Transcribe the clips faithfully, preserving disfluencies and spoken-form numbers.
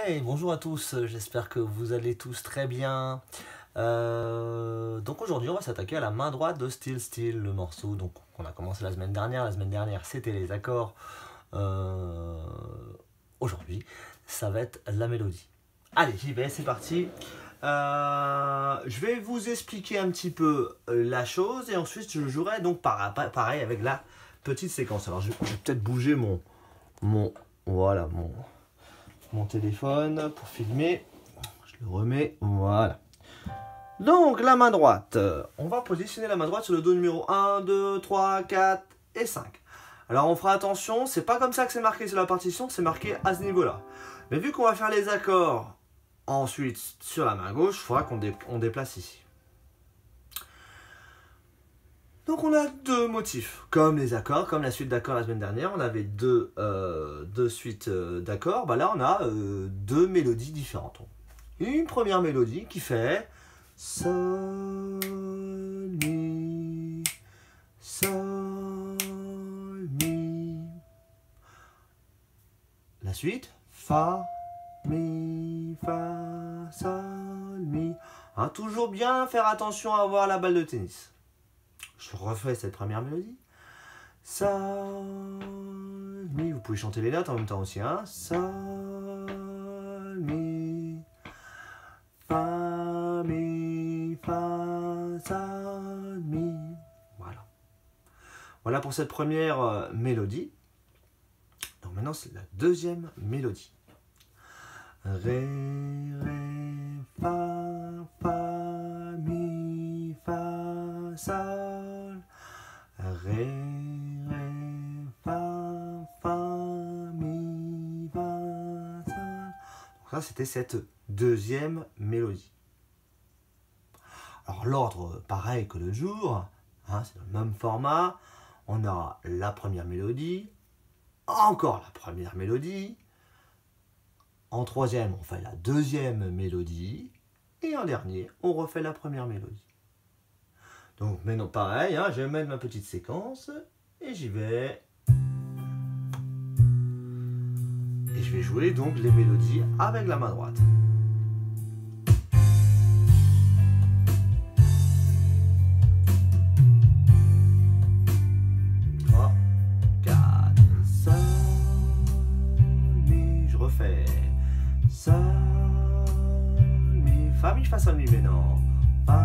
Hey, bonjour à tous, j'espère que vous allez tous très bien. Euh, donc aujourd'hui on va s'attaquer à la main droite de Still Still, le morceau donc, qu'on a commencé la semaine dernière. La semaine dernière c'était les accords, euh, aujourd'hui ça va être la mélodie. Allez, j'y vais, c'est parti. Euh, je vais vous expliquer un petit peu la chose et ensuite je jouerai donc pareil avec la petite séquence. Alors je, je vais peut-être bouger mon, mon, voilà, mon... mon téléphone pour filmer, je le remets, voilà. Donc la main droite, on va positionner la main droite sur le do numéro un, deux, trois, quatre et cinq. Alors on fera attention, c'est pas comme ça que c'est marqué sur la partition, c'est marqué à ce niveau là. Mais vu qu'on va faire les accords ensuite sur la main gauche, il faudra qu'on dé on déplace ici. Donc on a deux motifs, comme les accords, comme la suite d'accords la semaine dernière, on avait deux, euh, deux suites d'accords, bah là on a euh, deux mélodies différentes. Une première mélodie qui fait Sol, Mi, Sol, Mi. La suite, Fa, Mi, Fa, Sol, Mi. Hein, toujours bien faire attention à avoir la balle de tennis. Je refais cette première mélodie. Sol, Mi. Vous pouvez chanter les notes en même temps aussi. Hein. Sol, Mi. Fa, Mi, Fa, Sol, Mi. Voilà. Voilà pour cette première euh, mélodie. Donc maintenant c'est la deuxième mélodie. Ré, Ré, Fa, Fa, Mi, Fa, Sol. Ré, Ré, Fa, Fa, Mi, Fa, Sol. Donc ça, c'était cette deuxième mélodie. Alors l'ordre, pareil que l'autre jour, hein, c'est le même format. On aura la première mélodie, encore la première mélodie. En troisième, on fait la deuxième mélodie. Et en dernier, on refait la première mélodie. Donc maintenant pareil, hein, je vais mettre ma petite séquence et j'y vais. Et je vais jouer donc les mélodies avec la main droite. trois, quatre, Sol, Mi, je refais. Sol, Mi, Fa, Mi, Fa, Sol, Mi maintenant. Fa,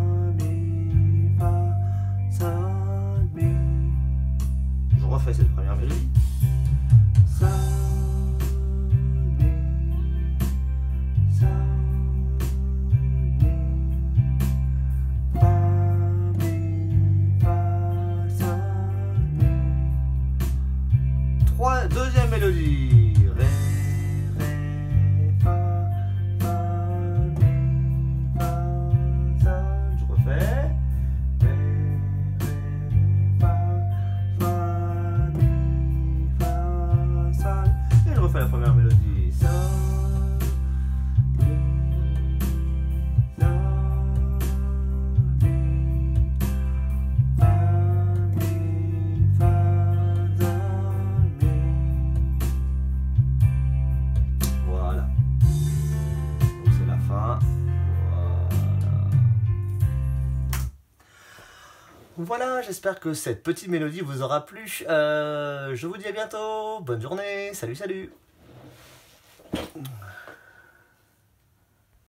je refais cette première mélodie. Sol, Mi, Sol, Mi, Fa, Mi, Fa, Sol, Mi. Trois, deuxième mélodie. Ré, Ré, Fa, Fa, Mi, Fa, Sol. Je refais. La première mélodie. Sol, Mi, Sol, Mi, Fa, Mi, Fa, Sol, Mi. Voilà. Donc c'est la fin. Voilà. Voilà, j'espère que cette petite mélodie vous aura plu. Euh, je vous dis à bientôt. Bonne journée. Salut, salut.